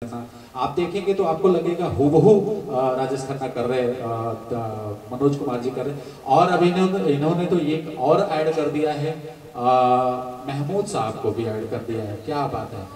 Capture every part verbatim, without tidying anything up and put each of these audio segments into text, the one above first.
खन्ना, आप देखेंगे तो आपको लगेगा हूबहू राजेश खन्ना कर रहे, मनोज कुमार जी कर रहे। और अभी इन्होंने तो ये और ऐड कर दिया है, महमूद साहब को भी ऐड कर दिया है। क्या बात है।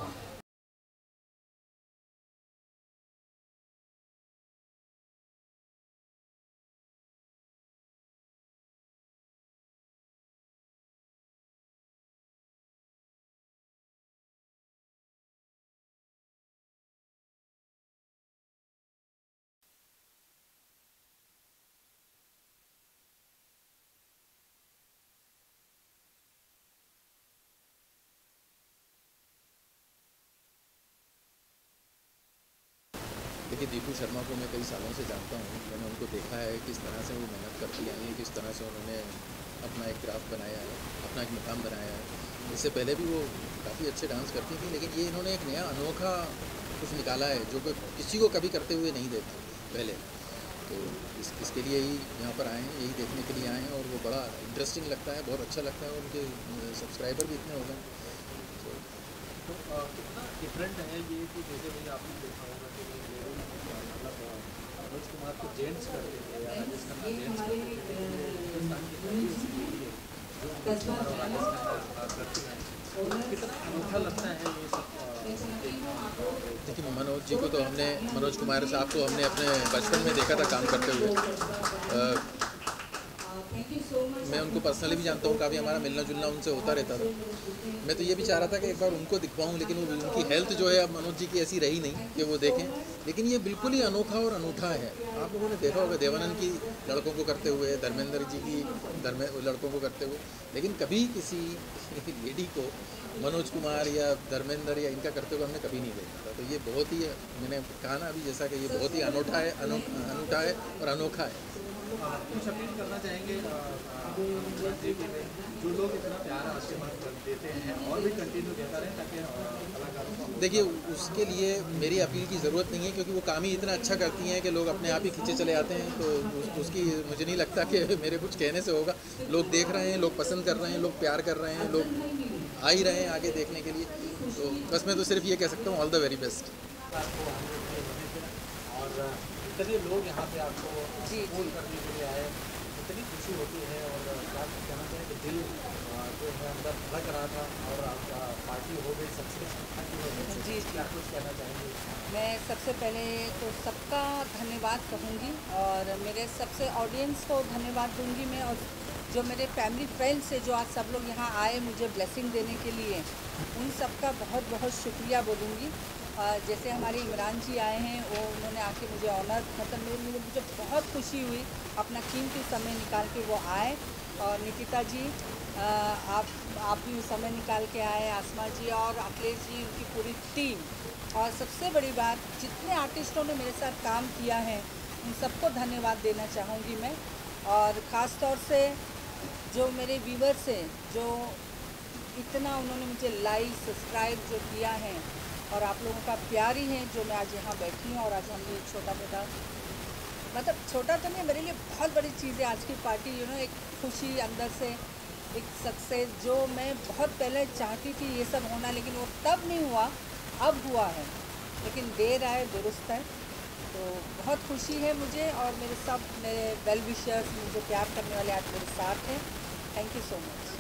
देखिए, दीपू शर्मा को मैं कई सालों से जानता हूँ। मैंने उनको देखा है किस तरह से वो मेहनत करती आई हैं, किस तरह से उन्होंने अपना एक क्राफ्ट बनाया है, अपना एक मुकाम बनाया है। इससे पहले भी वो काफ़ी अच्छे डांस करती थी, लेकिन ये इन्होंने एक नया अनोखा कुछ निकाला है जो कि किसी को कभी करते हुए नहीं देखा पहले। तो इस इसके लिए ही यहाँ पर आए हैं, यही देखने के लिए आए हैं, और वो बड़ा इंटरेस्टिंग लगता है, बहुत अच्छा लगता है। उनके सब्सक्राइबर भी इतने हो गए। तो कितना डिफरेंट है ये कि जैसे भाई आपने देखा होगा कि मतलब मनोज कुमार को जेंट्स करते थे या राजेश खन्ना जेंट्स करते थे, हिंदुस्तान की पहली ऐसी मूवी है जो मनोज कुमार और राजेश खन्ना करते हैं, कितना अनोखा लगता है ये सब। देखिए, मनोज जी को तो हमने, मनोज कुमार साहब को हमने अपने बचपन में देखा था काम करते हुए। आ, मैं उनको पर्सनली भी जानता हूँ, काफ़ी हमारा मिलना जुलना उनसे होता रहता था। मैं तो ये भी चाह रहा था कि एक बार उनको दिखवाऊँ, लेकिन वो उनकी हेल्थ जो है अब मनोज जी की ऐसी रही नहीं कि वो देखें। लेकिन ये बिल्कुल ही अनोखा और अनूठा है। आप लोगों ने देखा होगा देवानंद की लड़कों को करते हुए, धर्मेंद्र जी की धर्मे लड़कों को करते हुए, लेकिन कभी किसी लेडी को मनोज कुमार या धर्मेंद्र या इनका करते हुए हमने कभी नहीं देखा था। तो ये बहुत ही, मैंने कहा ना अभी जैसा कि ये बहुत ही अनूठा है, अनूठा है और अनोखा है। कुछ अपील करना चाहेंगे जो लोग इतना प्यार आशीर्वाद देते हैं और भी कंटिन्यू देता रहे ताकि कलाकारों को। देखिए, उसके लिए मेरी अपील की ज़रूरत नहीं है, क्योंकि वो काम ही इतना अच्छा करती हैं कि लोग अपने आप ही खींचे चले आते हैं। तो उस, उसकी मुझे नहीं लगता कि मेरे कुछ कहने से होगा। लोग देख रहे हैं, लोग पसंद कर रहे हैं, लोग प्यार कर रहे हैं, लोग आ ही रहे हैं आगे देखने के लिए। तो बस मैं तो सिर्फ ये कह सकता हूँ, ऑल द वेरी बेस्ट। और इतने लोग यहाँ पे आपको सपोर्ट करने के लिए आए, इतनी खुशी होती है। और क्या कहना चाहिए कि दिल जो है अंदर धड़क रहा था और आपका पार्टी हो गई सक्सेस जी। क्या कुछ कहना चाहेंगे? मैं सबसे पहले तो सबका धन्यवाद कहूँगी और मेरे सबसे ऑडियंस को धन्यवाद दूँगी मैं, और जो मेरे फैमिली फ्रेंड्स से जो आज सब लोग यहाँ आए मुझे ब्लेसिंग देने के लिए, उन सबका बहुत बहुत शुक्रिया बोलूँगी। जैसे हमारे इमरान जी आए हैं, वो उन्होंने आके मुझे ऑनर, मतलब मुझे मुझे बहुत खुशी हुई, अपना कीमती समय निकाल के वो आए। और निकिता जी, आप आप भी समय निकाल के आए, आसमा जी और अखिलेश जी, उनकी पूरी टीम। और सबसे बड़ी बात, जितने आर्टिस्टों ने मेरे साथ काम किया है उन सबको धन्यवाद देना चाहूँगी मैं। और ख़ास तौर से जो मेरे व्यूवर्स हैं, जो इतना उन्होंने मुझे लाइक सब्सक्राइब जो किया है, और आप लोगों का प्यार ही है जो मैं आज यहाँ बैठी हूँ। और आज हमने एक छोटा मोटा, मतलब छोटा तो नहीं, मेरे लिए बहुत बड़ी चीज़ है आज की पार्टी, यू नो, एक खुशी अंदर से, एक सक्सेस जो मैं बहुत पहले चाहती थी ये सब होना, लेकिन वो तब नहीं हुआ, अब हुआ है। लेकिन देर आए दुरुस्त है। तो बहुत खुशी है मुझे, और मेरे सब मेरे वेल विशर्स, मुझे प्यार करने वाले आज मेरे साथ हैं। Thank you so much.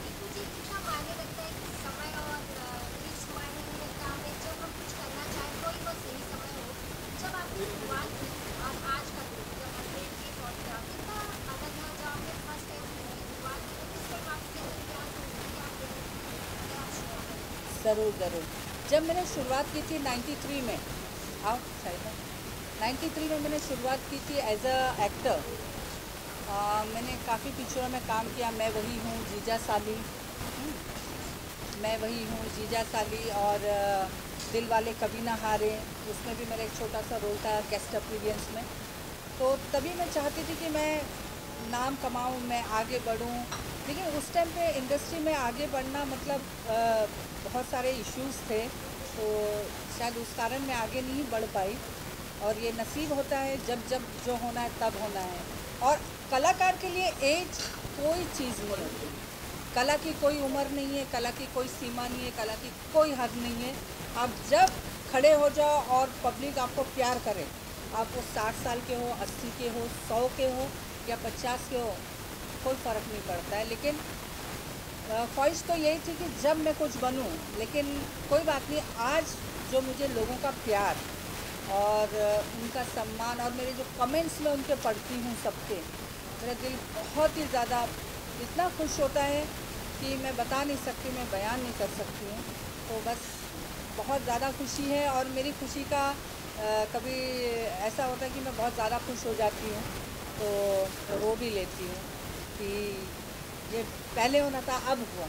ज़रूर ज़रूर। जब मैंने शुरुआत की थी तिरानवे में, आओ शायद तिरानवे में मैंने शुरुआत की थी एज अ एक्टर। मैंने काफ़ी पिक्चरों में काम किया। मैं वही हूँ, जीजा साली, मैं वही हूँ, जीजा साली, और दिल वाले कभी ना हारे, उसमें भी मेरा एक छोटा सा रोल था गेस्ट अपीयरेंस में। तो तभी मैं चाहती थी कि मैं नाम कमाऊँ, मैं आगे बढ़ूँ। लेकिन उस टाइम पे इंडस्ट्री में आगे बढ़ना मतलब आ, बहुत सारे इश्यूज़ थे, तो शायद उस कारण मैं आगे नहीं बढ़ पाई। और ये नसीब होता है, जब जब जो होना है तब होना है। और कलाकार के लिए एज कोई चीज़ नहीं होती, कला की कोई उम्र नहीं है, कला की कोई सीमा नहीं है, कला की कोई हद नहीं है। आप जब खड़े हो जाओ और पब्लिक आपको प्यार करे, आप वो साठ साल के हो, अस्सी के हो, सौ के हो या पचास के हो, कोई फ़र्क नहीं पड़ता है। लेकिन ख्वाहिश तो यही थी कि जब मैं कुछ बनूं, लेकिन कोई बात नहीं, आज जो मुझे लोगों का प्यार और उनका सम्मान और मेरे जो कमेंट्स मैं उनके पढ़ती हूँ सबके, मेरा दिल बहुत ही ज़्यादा इतना खुश होता है कि मैं बता नहीं सकती, मैं बयान नहीं कर सकती हूँ। तो बस बहुत ज़्यादा खुशी है और मेरी खुशी का आ, कभी ऐसा होता है कि मैं बहुत ज़्यादा खुश हो जाती हूँ तो रो भी लेती हूँ कि ये पहले होना था, अब हुआ।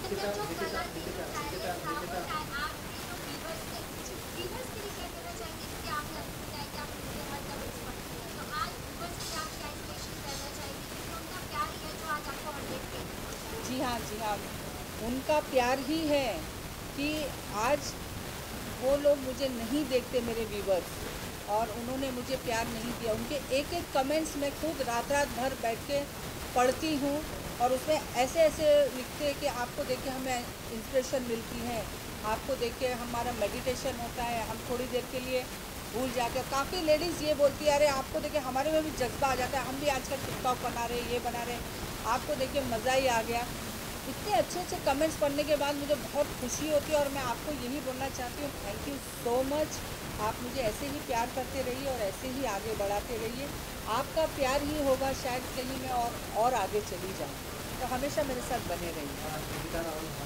जी हाँ, जी हाँ, उनका प्यार ही है कि आज वो लोग मुझे नहीं देखते, मेरे व्यूवर्स, और उन्होंने मुझे प्यार नहीं दिया। उनके एक एक कमेंट्स मैं खुद रात रात भर बैठ के पढ़ती हूँ और उसमें ऐसे ऐसे लिखते हैं कि आपको देख के हमें इंस्पिरेशन मिलती है, आपको देख के हमारा मेडिटेशन होता है, हम थोड़ी देर के लिए भूल जाते हैं। काफ़ी लेडीज़ ये बोलती है, अरे आपको देख के हमारे में भी जज्बा आ जाता है, हम भी आजकल टिकटॉक बना रहे, ये बना रहे, आपको देख के मज़ा ही आ गया। इतने अच्छे अच्छे कमेंट्स पढ़ने के बाद मुझे बहुत खुशी होती है और मैं आपको यही बोलना चाहती हूँ, थैंक यू सो मच। आप मुझे ऐसे ही प्यार करते रहिए और ऐसे ही आगे बढ़ाते रहिए। आपका प्यार ही होगा शायद कहीं मैं और और आगे चली जाऊँ, तो हमेशा मेरे साथ बने रहिए।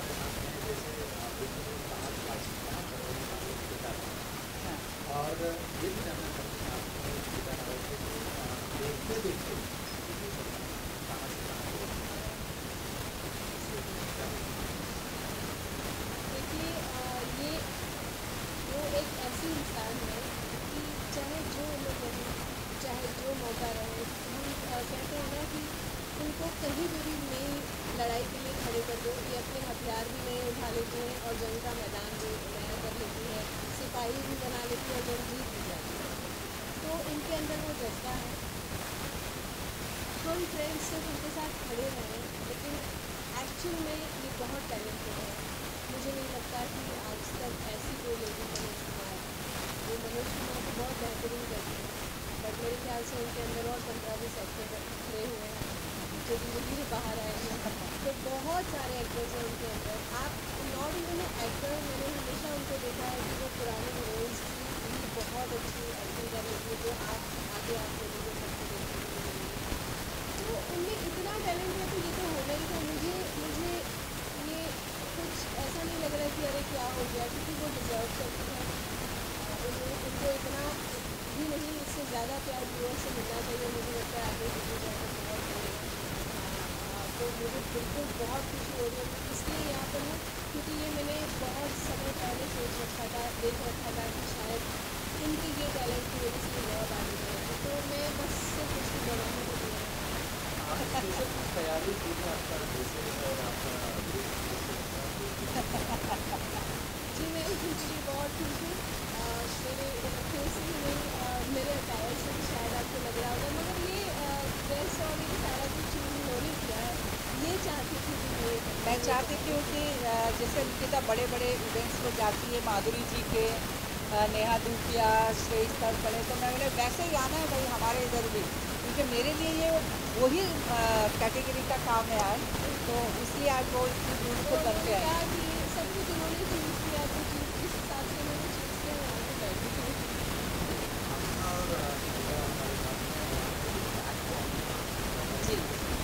और ये भी जानना चाहते हैं आप देखते देखते देखिए, ये वो एक ऐसी इंसान है कि चाहे जो लोग रहे, चाहे जो मौका रहे, हम कहते हैं ना कि उनको कहीं भी नई लड़ाई के लिए खड़े कर दो, ये अपने हथियार भी नए उठा लेती हैं और जंग का मैदान भी नया कर लेती है, सिपाही भी बना लेती है और जंग जीत भी जाती है। तो इनके अंदर वो जज्बा है। हम फ्रेंड्स सिर्फ उनके साथ खड़े रहें, लेकिन एक्चुअल में ये बहुत टैलेंटेड है। मुझे नहीं लगता कि आज तक ऐसी कोई लेडी मनोज कुमार, वो मनोज कुमार को बहुत बेहतरीन करती है, बट मेरे ख्याल से उनके अंदर और पंद्रह बीस एक्टर खड़े हुए हैं जो धीरे धीरे बाहर आए हैं। तो बहुत सारे एक्टर्स हैं उनके अंदर। आप नॉट इवन एक्टर, मैंने हमेशा उनको देखा है कि वो पुराने रोल्स की भी बहुत अच्छी एक्टिंग कर लेती है, जो आप आगे आप लोगों को सबको देखने को मिलेगी। तो उनमें इतना टैलेंट है, तो ये तो होना ही था। मुझे मुझे ये कुछ ऐसा नहीं लग रहा कि अरे क्या हो गया, क्योंकि वो डिजर्व करती है। उन्हें उनको इतना भी नहीं, इससे ज़्यादा प्यार व्यूअर्स से मिलना चाहिए। मुझे लगता है आगे किसी ज़्यादा बहुत मिलेगा। तो मुझे बिल्कुल बहुत खुशी हो रही है, इसलिए यहाँ पर हूँ क्योंकि ये मैंने बहुत समय पहले सोच रखा था, देख रखा था कि शायद इनकी ये टैलेंट की वजह से बहुत आगे बढ़ेगी। तो मैं बस सिर्फ उसकी बढ़ाने को दिया तैयारी की है आपका जी। मैं मुझे बहुत खुश हूँ। मेरे फेस से ही नहीं, मेरे अटायर से भी शायद आपको लग रहा होगा, मगर ये ड्रेस और ये सारा कुछ उन्होंने किया है। ये चाहती थी कि ये मैं चाहती थी कि जैसे निकिता बड़े बड़े इवेंट्स में जाती है, माधुरी जी के, नेहा धूपिया, श्रेष्ठ स्तर पड़े, तो मैं बोले वैसे ही आना है भाई हमारे इधर भी, क्योंकि मेरे लिए ये वही कैटेगरी का काम है आज, तो इसलिए आज वो इतनी दूर को करके आए। सब कुछ उन्होंने चूज़ किया, तो इस हिसाब से मैंने चूज़ किया, यहाँ पर बैठी थी। जी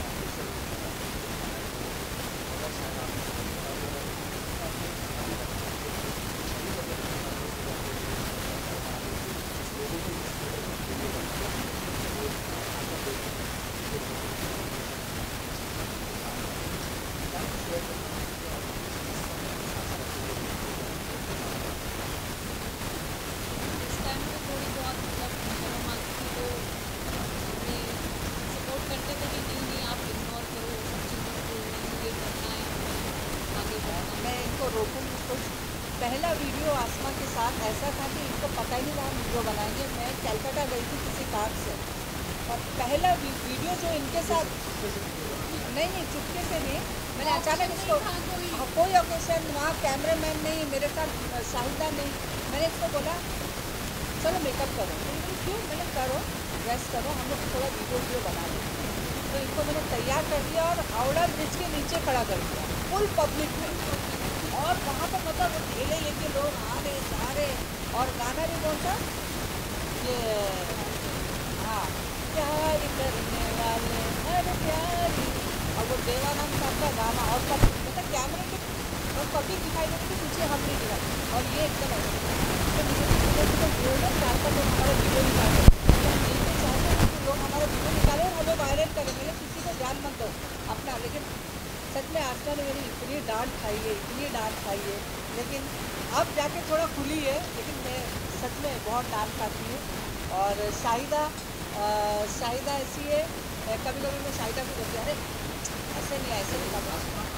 इस टाइम पे थोड़ी बहुत मतलब शर्म आती थी, तो हमें सपोर्ट करते थे कि नहीं नहीं आप इग्नोर करो सब चीज़ों को, ये करना है, आगे बढ़ना है। मैं इनको रोकूंगी कुछ। पहला वीडियो आसमा के साथ ऐसा था कि इनको पता ही नहीं था वीडियो बनाएंगे। मैं कलकत्ता गई थी किसी काम से, और पहला वीडियो जो इनके साथ, नहीं नहीं चुपके से नहीं, मैंने अचानक इसको, हाँ, कोई ओकेशन, वहाँ कैमरामैन नहीं, मेरे साथ शाहिदा नहीं, मैंने इसको बोला चलो मेकअप करो, मैंने क्यों, मैंने करो ड्रेस करो, हम लोग थोड़ा वीडियो वीडियो बना लेते। तो इनको मैंने तैयार कर दिया और हावड़ा ब्रिज के नीचे खड़ा कर दिया फुल पब्लिक में, और वहाँ पर मतलब ठेले लेके लोग आ रहे जा रहे, और गाना भी कौन सा ये, हाँ, प्यार करने वाले हर प्यारी, और वो देवानंद साहब का गाना, और सब मतलब कैमरे के और पब्लिक दिखाई दे रही थी, पीछे हम नहीं दिखाई, और ये एकदम ऐसे तो मुझे तो वो लोग चाहता लोग हमारा वीडियो निकाले, हम यही तो चाहते हैं कि लोग हमारा वीडियो निकाले और हमें वायरल करें, मैंने किसी को ध्यान मत दो अपना। लेकिन सच में आजकल मेरी इतनी डांट खाई है, इतनी डांट खाई है, लेकिन अब जाके थोड़ा खुली है, लेकिन मैं सच में बहुत डांट खाती हूँ। और शाहिदा शाहिदा ऐसी है, कभी कभी मैं शाहिदा को बोलती अरे ऐसे नहीं ऐसे नहीं करना।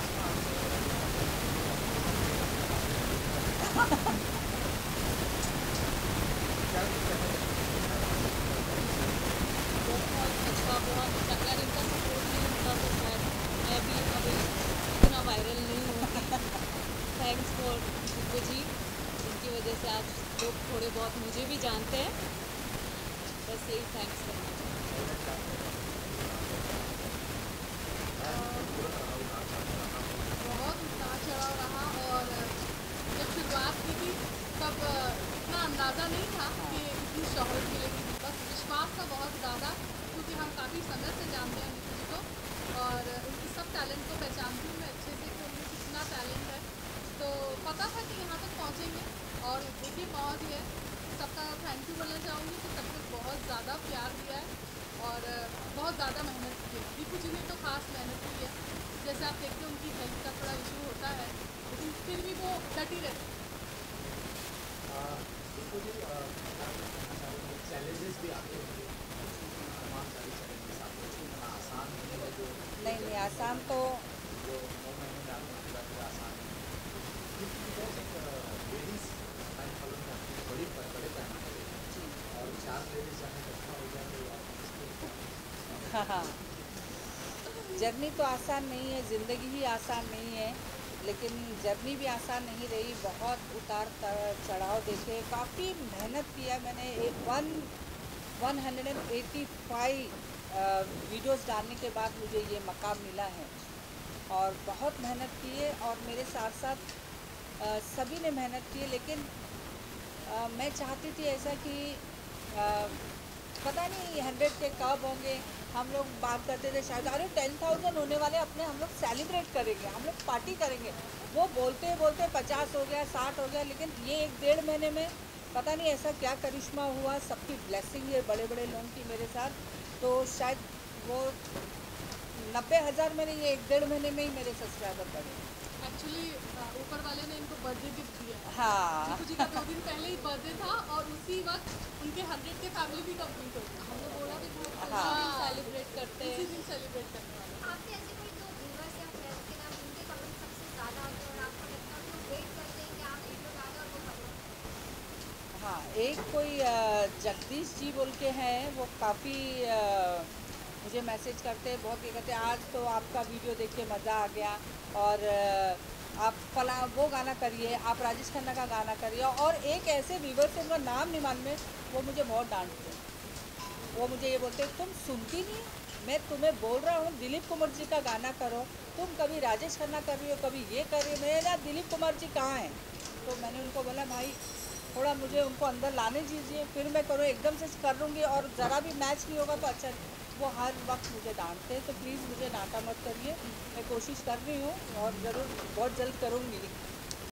बहुत अच्छा, बहुत अच्छा, अगर इनका सपोर्ट नहीं होता तो शायद मैं भी अभी इतना वायरल नहीं होती। थैंक्स फॉर गुड्डू जी, इनकी वजह से आज लोग थोड़े बहुत मुझे भी जानते हैं, बस यही थैंक्स करना चाहती हूँ। बहुत उतार चढ़ाव रहा, और जब शुरुआत की थी तब इतना अंदाज़ा नहीं था कि इतनी शोहरत मिलेगी, बस विश्वास था बहुत ज़्यादा, क्योंकि हम काफ़ी समय से जानते हैं नीतू जी को, और उनकी सब टैलेंट को पहचानती हूँ मैं अच्छे से कि उनमें कितना टैलेंट है, तो पता था कि यहाँ तक पहुँचेंगे, और देखिए पहुँच गए। सबका थैंक यू बोलना चाहूँगी कि सबने बहुत ज़्यादा प्यार दिया है, और बहुत ज़्यादा मेहनत की है। नीतू जी ने तो खास मेहनत की है, जैसे आप देखते हैं उनकी हेल्थ का थोड़ा इशू होता है, लेकिन फिर भी वो डटी रहती है। देखो जी, चैलेंजेस भी आते होंगे, तमाम सारे चैलेंजेस आते हैं, इतना आसान नहीं है जो नहीं नहीं आसान तो जो नौ महीने में आपने पूरा किया, आसान नहीं है। लेडीज़ टाइम फॉलो में आपकी बड़ी बड़े पैमाने पे, और चार लेडीज जाने इकट्ठा हो जाए तो आप इसको हाँ हाँ जर्नी तो आसान नहीं है, ज़िंदगी ही आसान नहीं है, लेकिन जर्नी भी आसान नहीं रही, बहुत उतार चढ़ाव देखे, काफ़ी मेहनत किया मैंने। एक one one hundred and eighty five videos डालने के बाद मुझे ये मकाम मिला है, और बहुत मेहनत की है, और मेरे साथ साथ आ, सभी ने मेहनत की है, लेकिन आ, मैं चाहती थी ऐसा कि आ, पता नहीं हंड्रेड के कब होंगे। हम लोग बात करते थे शायद अरे टेन थाउजेंड होने वाले, अपने हम लोग सेलिब्रेट करेंगे, हम लोग पार्टी करेंगे। वो बोलते बोलते पचास हो गया, साठ हो गया, लेकिन ये एक डेढ़ महीने में पता नहीं ऐसा क्या करिश्मा हुआ, सबकी ब्लेसिंग है बड़े बड़े लोगों की मेरे साथ, तो शायद वो नब्बे हज़ार मेरे ये एक डेढ़ महीने में ही मेरे सब्सक्राइबर बढ़े। एक्चुअली ऊपर वाले ने इनको बर्थडे गिफ्ट दिया। हाँ नीतू जी का दो दिन पहले ही बर्थडे था, और उसी वक्त उनके हंड्रेड के फैमिली भी कंप्लीट हो गई। हमने बोला कि वो हाँ। सेलिब्रेट करते हैं, इसी दिन सेलिब्रेट करने वाले हैं। आपके ऐसे कोई जो व्यूअर्स या फ्रेंड्स के नाम उनके कमेंट सबसे ज़्यादा आते हैं, और आपको लगता है कि वेट करते हैं कि आप वीडियो डालें और वो खबर? हाँ, एक कोई अ, जगदीश जी बोल के हैं, वो काफ़ी मुझे मैसेज करते हैं, बहुत ये कहते हैं आज तो आपका वीडियो देख के मज़ा आ गया, और अ, आप फला वो गाना करिए, आप राजेश खन्ना का गाना करिए। और एक ऐसे व्यूवर से, उनका नाम नहीं मालूम है, वो मुझे बहुत डांटते हैं, वो मुझे ये बोलते हैं तुम सुनती नहीं, मैं तुम्हें बोल रहा हूँ दिलीप कुमार जी का गाना करो, तुम कभी राजेश खन्ना कर रही हो, कभी ये कर रही हो, मैंने ना दिलीप कुमार जी कहाँ हैं? तो मैंने उनको बोला भाई थोड़ा मुझे उनको अंदर लाने दीजिए, फिर मैं करूँ, एकदम से कर लूँगी और ज़रा भी मैच नहीं होगा तो अच्छा नहीं। वो हर वक्त मुझे डांटते हैं, तो प्लीज़ मुझे डांटा मत करिए, मैं कोशिश कर रही हूँ और ज़रूर बहुत जल्द करूँगी।